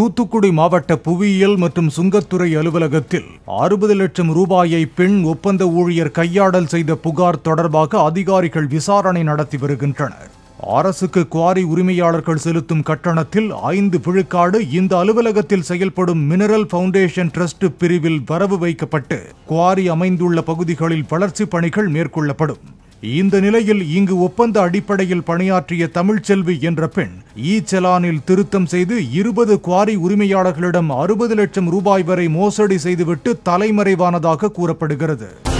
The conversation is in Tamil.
தூத்துக்குடி மாவட்ட புவியியல் மற்றும் சுங்கத்துறை அலுவலகத்தில் 60 லட்சம் ரூபாயை பெண் ஒப்பந்த ஊழியர் கையாடல் செய்த புகார் தொடர்பாக அதிகாரிகள் விசாரணை நடத்தி வருகின்றனர். அரசுக்கு குவாரி உரிமையாளர்கள் செலுத்தும் கட்டணத்தில் 5 விழுக்காடு இந்த அலுவலகத்தில் செயல்படும் மினரல் பவுண்டேஷன் டிரஸ்ட் பிரிவில் வரவு வைக்கப்பட்டு குவாரி அமைந்துள்ள பகுதிகளில் வளர்ச்சி பணிகள் மேற்கொள்ளப்படும். இந்த நிலையில் இங்கு ஒப்பந்த அடிப்படையில் பணியாற்றிய தமிழ்ச்செல்வி என்ற பெண் செலானில் திருத்தம் செய்து 20 குவாரி உரிமையாளர்களிடம் 60 லட்சம் ரூபாய் வரை மோசடி செய்துவிட்டு தலைமறைவானதாக கூறப்படுகிறது.